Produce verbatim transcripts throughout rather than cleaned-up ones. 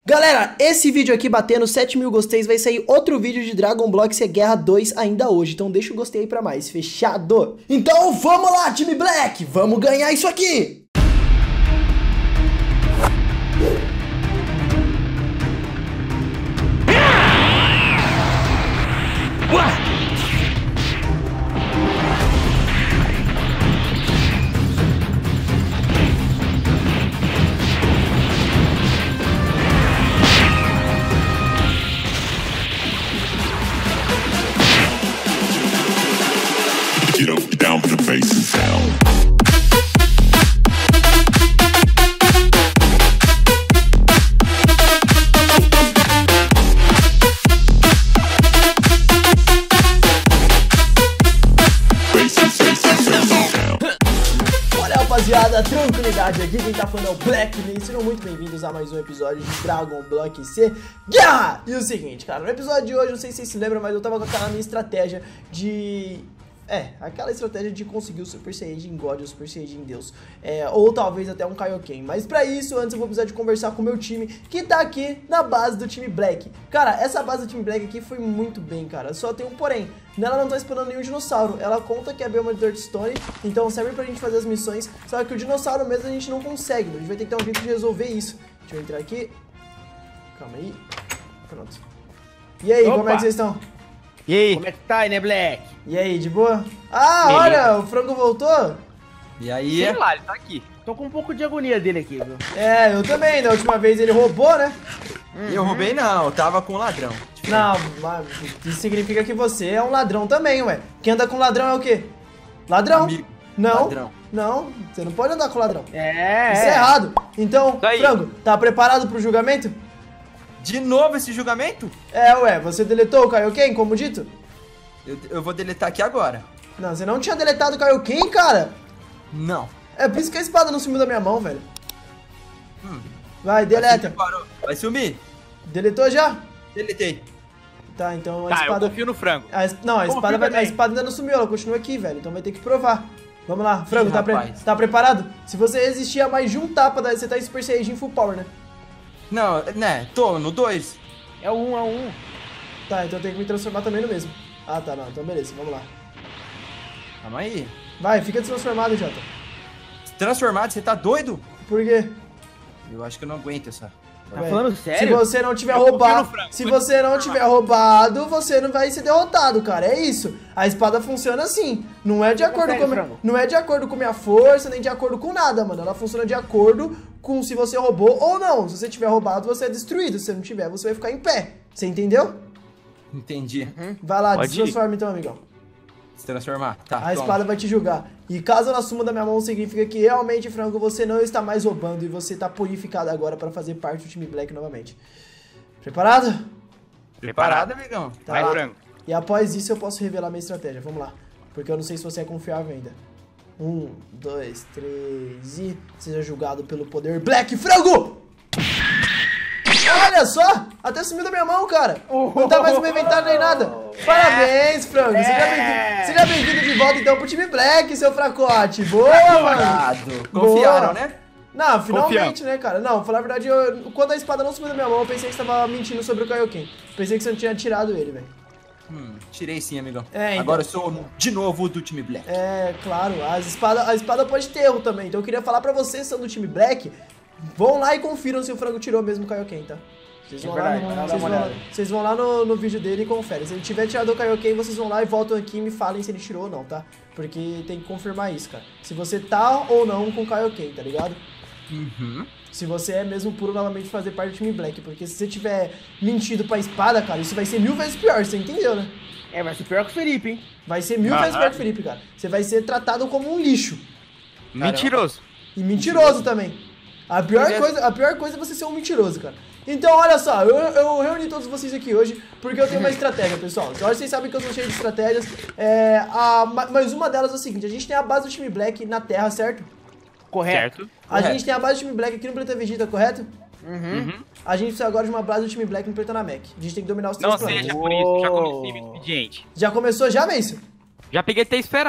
Galera, esse vídeo aqui batendo sete mil gosteis, vai sair outro vídeo de Dragon Block C Guerra dois ainda hoje, então deixa o gostei aí pra mais, fechado? Então vamos lá, time Black, vamos ganhar isso aqui! Get up, get down for the bass and sound. Olha, rapaziada, tranquilidade aqui, quem tá falando é o Black, e sejam muito bem-vindos a mais um episódio de Dragon Block C Guerra! E o seguinte, cara, no episódio de hoje, não sei se vocês se lembram, mas eu tava com aquela minha estratégia de... É, aquela estratégia de conseguir o Super Saiyajin God e o Super Saiyajin Deus, é, ou talvez até um Kaioken. Mas pra isso, antes eu vou precisar de conversar com o meu time, que tá aqui na base do time Black. Cara, essa base do time Black aqui foi muito bem, cara, só tem um porém. Nela não tá spawnando nenhum dinossauro, ela conta que é bioma de Dirtstone, então serve pra gente fazer as missões, só que o dinossauro mesmo a gente não consegue, a gente vai ter que ter um jeito de resolver isso. Deixa eu entrar aqui, calma aí, pronto. E aí, Opa. Como é que vocês estão? E aí? Como é que tá, né, Black? E aí, de boa? Ah, Beleza. Olha, o frango voltou? E aí? Sei lá, ele tá aqui. Tô com um pouco de agonia dele aqui, viu? É, eu também, da última vez ele roubou, né? Uhum. Eu roubei não, eu tava com um ladrão. Não, mas isso significa que você é um ladrão também, ué. Quem anda com ladrão é o quê? Ladrão? Amigo. Não, ladrão. Não, você não pode andar com ladrão. É. Isso é errado. Então, frango, tá preparado pro julgamento? De novo esse julgamento? É, ué, você deletou o Kaioken, como dito? Eu, eu vou deletar aqui agora. Não, você não tinha deletado o Kaioken, cara? Não. É por isso que a espada não sumiu da minha mão, velho. Hum. Vai, deleta. Vai sumir, Vai sumir. Deletou já? Deletei. Tá, então a tá, espada... eu confio no frango. A es... Não, a espada, vai... a espada ainda não sumiu, ela continua aqui, velho. Então vai ter que provar. Vamos lá, frango, Ih, tá, pre... tá preparado? Se você resistir a mais de um tapa, você tá em Super Saiyajin Full Power, né? Não, né, tô no dois. É o um, é o um. Tá, então eu tenho que me transformar também no mesmo. Ah, tá, não, então beleza, vamos lá. Calma aí. Vai, fica transformado, Jota. Transformado? Você tá doido? Por quê? Eu acho que eu não aguento essa... Tá falando sério? Se você não tiver roubado, se você não tiver roubado, você não vai ser derrotado, cara. É isso. A espada funciona assim. Não é de acordo com minha, não é de acordo com minha força, nem de acordo com nada, mano. Ela funciona de acordo com se você roubou ou não. Se você tiver roubado, você é destruído. Se você não tiver, você vai ficar em pé. Você entendeu? Entendi. Uhum. Vai lá, se transforma então, amigão. Se transformar. Tá. A toma. espada vai te julgar. E caso ela suma da minha mão, significa que realmente, frango, você não está mais roubando e você está purificado agora para fazer parte do time Black novamente. Preparado? Preparado, amigão. Tá vai, lá. frango. E após isso eu posso revelar minha estratégia. Vamos lá. Porque eu não sei se você é confiável ainda. Um, dois, três e... Seja julgado pelo poder Black Frango! Olha só! Até sumiu da minha mão, cara! Não tá mais no meu inventário nem nada! Parabéns, frango! Seja bem-vindo seja bem-vindo de volta então pro time Black, seu fracote! Boa, mano! Confiaram, Boa. né? Não, finalmente, Confiando. né, cara? Não, falar a verdade, eu, quando a espada não sumiu da minha mão, eu pensei que você tava mentindo sobre o Kaioken. Pensei que você não tinha tirado ele, velho. Hum, tirei sim, amigão. É, então. Agora eu sou de novo do time Black. É, claro, as espada, a espada pode ter erro também. Então eu queria falar pra vocês, são do time Black, vão lá e confiram se o frango tirou mesmo o Kaioken, tá? Vocês vão, é verdade, lá, no, vocês vão lá, vocês vão lá no, no vídeo dele e conferem. Se ele tiver tirado o Kaioken, vocês vão lá e voltam aqui e me falem se ele tirou ou não, tá? Porque tem que confirmar isso, cara. Se você tá ou não com o Kaioken, tá ligado? Uhum. Se você é mesmo puro novamente fazer parte do time Black. Porque se você tiver mentido pra espada, cara, isso vai ser mil vezes pior, você entendeu, né? É, vai ser pior que o Felipe, hein? Vai ser mil ah, vezes pior que o Felipe, cara. Você vai ser tratado como um lixo. Mentiroso. E mentiroso, mentiroso também. A pior, coisa, a pior coisa é você ser um mentiroso, cara. Então, olha só, eu, eu reuni todos vocês aqui hoje porque eu tenho uma estratégia, pessoal. Então, vocês sabem que eu sou cheio de estratégias. É, a, mas uma delas é o seguinte, a gente tem a base do time Black na Terra, certo? Correto. A Correto. gente tem a base do time Black aqui no Planeta Vegeta, correto? Uhum. uhum. A gente precisa agora de uma base do time Black no Planeta Namek. A gente tem que dominar os três Não planetas. seja por isso, já comecei meu expediente. Já começou já, Meisso? Já peguei T-Esfera.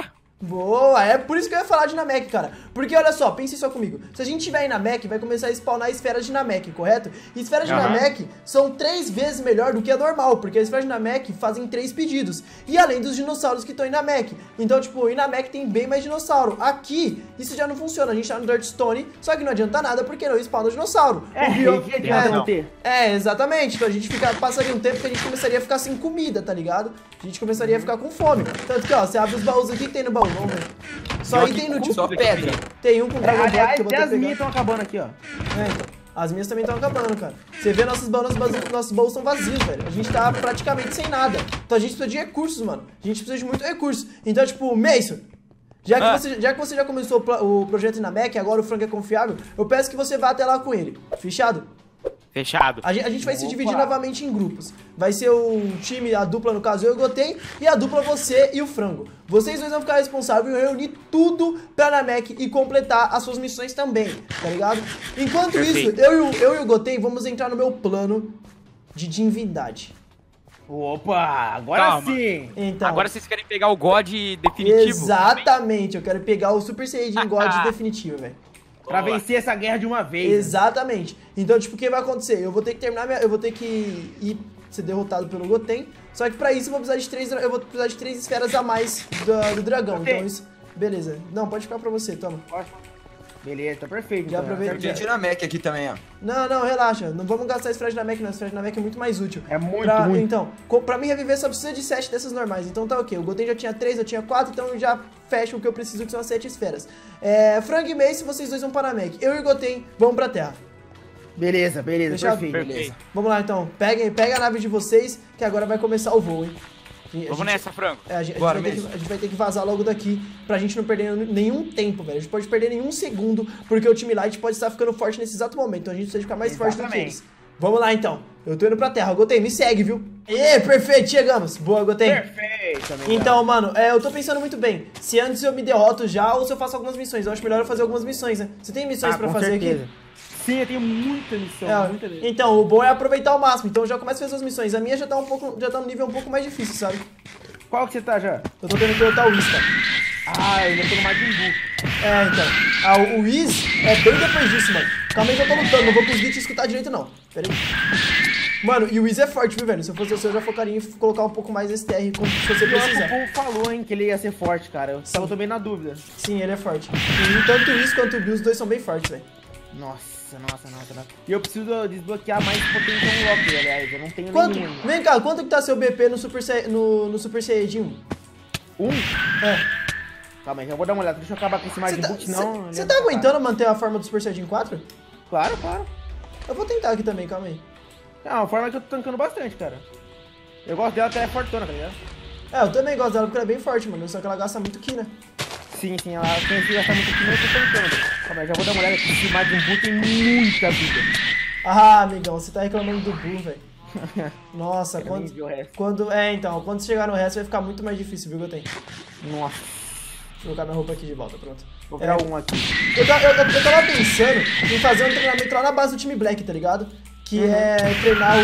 Boa, é por isso que eu ia falar de Namek, cara. Porque olha só, pense só comigo. Se a gente tiver em Namek, vai começar a spawnar esferas de Namek, correto? E esferas de Aham. Namek são três vezes melhor do que a normal, porque as esferas de Namek fazem três pedidos. E além dos dinossauros que estão em Namek. Então, tipo, em Namek tem bem mais dinossauro. Aqui, isso já não funciona. A gente tá no Dirtstone, só que não adianta nada porque não spawna dinossauro. É, O bio- que adianta não ter. é, exatamente. Então a gente fica, passaria um tempo que a gente começaria a ficar sem comida, tá ligado? A gente começaria a ficar com fome. Tanto que, ó, você abre os baús aqui, tem no baú, vamos ver. Só Pior item que inútil. Só pedra. Tem um com Dragon Block que Aliás, eu vou até ter as que minhas pegar. estão acabando aqui, ó. É, então. As minhas também estão acabando, cara. Você vê nossos baús, nossos nossos baús estão vazios, velho. A gente tá praticamente sem nada. Então a gente precisa de recursos, mano. A gente precisa de muito recurso. Então, tipo, Mason, já que, Ah. você, já que você já começou o pro- o projeto na Mac, agora o Frank é confiável, eu peço que você vá até lá com ele. Fechado? Fechado. A gente, a gente vai se Opa. dividir novamente em grupos. Vai ser o time, a dupla, no caso, eu e o Goten, e a dupla você e o Frango. Vocês dois vão ficar responsáveis em reunir tudo pra Namek e completar as suas missões também, tá ligado? Enquanto Perfeito. isso, eu e, o, eu e o Goten vamos entrar no meu plano de divindade. Opa, agora Calma. sim. Então, Agora vocês querem pegar o God definitivo? exatamente, eu quero pegar o Super Saiyajin God definitivo, velho. Pra Boa. vencer essa guerra de uma vez. Exatamente. Então, tipo, o que vai acontecer? Eu vou ter que terminar minha... Eu vou ter que ir ser derrotado pelo Goten. Só que pra isso eu vou precisar de três... Eu vou precisar de três esferas a mais do, do dragão. Goten. Então isso... Beleza. Não, pode ficar pra você, toma. Beleza, tá perfeito. Já então. aproveita- Eu tinha tirar Mac aqui também, ó. Não, não, relaxa. Não vamos gastar esferas de Namek, não. Esferas de Namek é muito mais útil. É muito, pra, muito. Então, co- pra mim reviver só precisa de sete dessas normais. Então tá ok. O Goten já tinha três, eu tinha quatro, então eu já fecho o que eu preciso, que são as sete esferas. É, Frank e Mace, vocês dois vão pra Namek. Eu e o Goten vamos pra Terra. Beleza, beleza, Fechado? perfeito. Beleza. Vamos lá então. Peguem, pega a nave de vocês, que agora vai começar o voo, hein? A Vamos gente- nessa, Franco. É, a, gente, a, Bora gente vai ter mesmo. que, a gente vai ter que vazar logo daqui pra gente não perder nenhum tempo, velho. A gente pode perder nenhum segundo, porque o time Light pode estar ficando forte nesse exato momento. Então a gente precisa ficar mais forte do que Exatamente. eles. Vamos lá então. Eu tô indo pra terra. Gotei, me segue, viu? Ê, perfeito, chegamos. Boa, Gotei. Perfeito, amigo. Então, mano, é, eu tô pensando muito bem. Se antes eu me derroto já ou se eu faço algumas missões. Eu acho melhor eu fazer algumas missões, né? Você tem missões Ah, pra com fazer certeza. aqui? Sim, eu tenho muita missão, É, muita mesmo. então, o bom é aproveitar ao máximo. Então eu já começo a fazer as missões. A minha já tá um pouco, já tá no nível um pouco mais difícil, sabe? Qual que você tá já? Eu tô tendo que derrotar o Whis, cara. Ah, eu ainda tô no Majin Buu. É, então. Ah, o, o Whis é bem depois disso, mano. Calma aí que eu tô lutando, não vou conseguir te escutar direito, não. Pera aí. Mano, e o Whis é forte, viu, velho? Se eu fosse você, eu já focaria em colocar um pouco mais S T R como se você Pior que o precisar. povo falou, hein, que ele ia ser forte, cara. Eu só tô bem na dúvida. Sim, ele é forte. E tanto o Whis quanto o Bill, os dois são bem fortes, velho. Nossa, nossa, nossa, nossa. E eu preciso desbloquear mais potência Unlock, aliás. Eu não tenho Quanto? nenhum. Vem cá, quanto que tá seu B P no Super, Sai- no, no Super Saiyajin um? Um? É. Calma aí, já vou dar uma olhada. Deixa eu acabar com esse Você Majin tá, Buu, senão... ele cê vai tá ficar. aguentando manter a forma do Super Saiyajin quatro? Claro, claro. Eu vou tentar aqui também, calma aí. É uma forma que eu tô tancando bastante, cara. Eu gosto dela, até é fortona, tá ligado? É, eu também gosto dela porque ela é bem forte, mano. Só que ela gasta muito Ki, né? Sim, sim, ela tem que gastar muito aqui, mas eu tô tancando. Calma aí, já vou dar uma olhada aqui. Esse Majin Buu tem muita vida. Ah, amigão, você tá reclamando do Buu, velho. Nossa, Quero nem quando, ver o resto. quando... É, então, quando chegar no resto vai ficar muito mais difícil, viu, Goten? Deixa Nossa, eu colocar minha roupa aqui de volta, pronto. vou É, pegar um aqui. eu, ta- eu, eu, eu tava pensando em fazer um treinamento lá na base do time Black, tá ligado? Que é treinar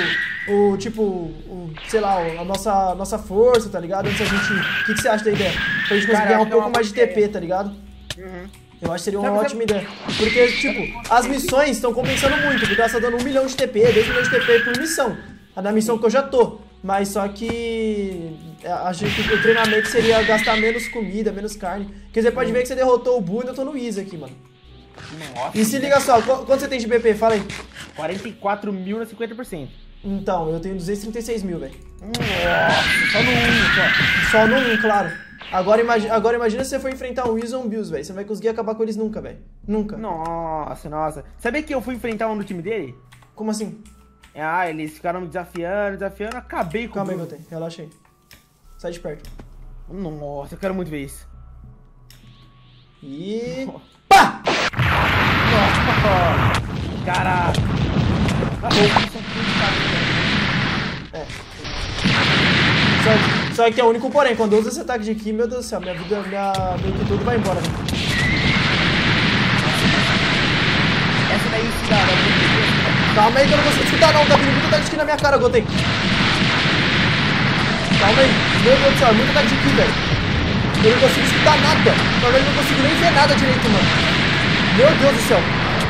o, o tipo, o, sei lá, o- a nossa, nossa força, tá ligado? Antes a gente... O que, que você acha da ideia? Pra gente conseguir Cara, ganhar um acho que é pouco uma mais de boa T P, tá ligado? Uhum. Eu acho que seria uma Sabe- ótima ideia. Porque, tipo, as missões estão compensando muito, porque elas estão dando um milhão de T P, dois milhões de T P por missão. A da missão que eu já tô. Mas só que a gente, o treinamento seria gastar menos comida, menos carne. Porque você pode ver que você derrotou o Buu e ainda tô no Easy aqui, mano. Nossa. E se liga só, qu- quanto você tem de B P? Fala aí. quarenta e quatro mil na cinquenta por cento. Então, eu tenho duzentos e trinta e seis mil, velho. Nossa, só no um, só. Só no um, claro. Agora, imagi agora imagina se você for enfrentar um Weasel ou um Bills, velho. Você não vai conseguir acabar com eles nunca, velho. Nunca. Nossa, nossa. Sabia que eu fui enfrentar um do time dele? Como assim? Ah, eles ficaram me desafiando, desafiando, acabei com Calma aí, o meu tempo. Relaxa aí. Sai de perto. Nossa, eu quero muito ver isso. E... Pá! Caraca. É. Só, só que tem um único porém, quando eu uso esse ataque de Ki, meu Deus do céu, minha vida, minha, meu Ki tudo vai embora, velho. Essa daí se dá, né? Calma aí que eu não consigo escutar não, tá vindo muito ataque de Ki na minha cara, Goten. Calma aí, meu Deus do céu, muito ataque de Ki, velho. Eu não consigo escutar nada. Na verdade, eu não consigo nem ver nada direito, mano. Meu Deus do céu.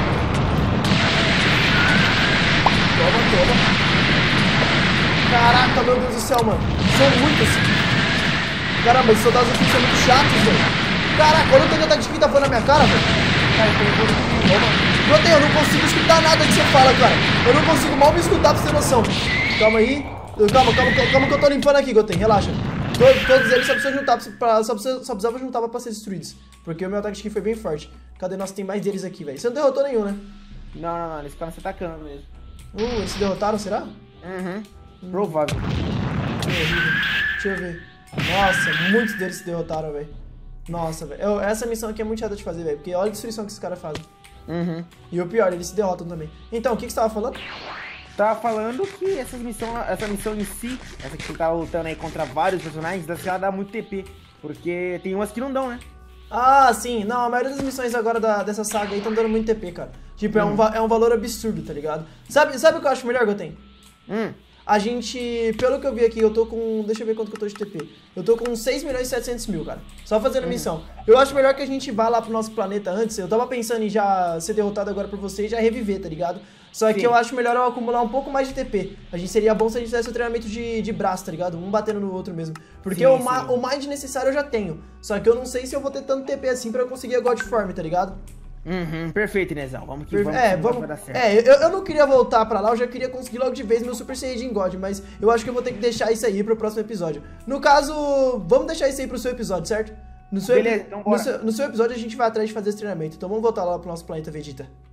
Toma, toma. Caraca, meu Deus do céu, mano. São muitos. Caramba, esses soldados aqui são muito chatos, velho. Caraca, olha o tanto de ataque que tá falando na minha cara, velho. Toma. Goten, eu não consigo escutar nada que você fala, cara. Eu não consigo mal me escutar pra você ter noção. Calma aí. Calma, calma, calma, calma que eu tô limpando aqui, Goten. Relaxa. Todos, todos eles só precisam juntar pra, só, precisa, só precisava juntar pra ser destruídos. Porque o meu ataque de foi bem forte. Cadê? Nossa, tem mais deles aqui, velho. Você não derrotou nenhum, né? Não, não, não. Eles ficaram se atacando mesmo. Uh, eles se derrotaram, será? Uhum. Hum. Provável. Deixa eu ver. Nossa, muitos deles se derrotaram, velho. Nossa, velho. Essa missão aqui é muito chata de fazer, velho. Porque olha a destruição que esses caras fazem. Uhum. E o pior, eles se derrotam também. Então, o que, que você tava falando? Tava falando que essa missão, essa missão em si, essa que você tá lutando aí contra vários personagens, ela dá muito T P. Porque tem umas que não dão, né? Ah, sim. Não, a maioria das missões agora da, dessa saga aí estão dando muito T P, cara. Tipo, hum. é, um, é um valor absurdo, tá ligado? Sabe, sabe o que eu acho melhor, Goten? Hum. A gente, pelo que eu vi aqui, eu tô com... Deixa eu ver quanto que eu tô de T P. Eu tô com seis milhões e setecentos mil, cara. Só fazendo uhum. missão. Eu acho melhor que a gente vá lá pro nosso planeta antes. Eu tava pensando em já ser derrotado agora por você e já reviver, tá ligado? Só que Sim. eu acho melhor eu acumular um pouco mais de T P. A gente seria bom se a gente fizesse o treinamento de, de braço, tá ligado? Um batendo no outro mesmo. Porque sim, o, ma sim. o mais necessário eu já tenho. Só que eu não sei se eu vou ter tanto T P assim pra eu conseguir a God Form, tá ligado? Uhum, perfeito, Inezão. Vamos que vamos, é, que vamos, vai dar certo. É, eu, eu não queria voltar pra lá, eu já queria conseguir logo de vez meu Super Saiyajin God, mas eu acho que eu vou ter que deixar isso aí pro próximo episódio. No caso, vamos deixar isso aí pro seu episódio, certo? No seu, Beleza, então bora. No seu, no seu episódio a gente vai atrás de fazer esse treinamento, então vamos voltar lá pro nosso planeta Vegeta.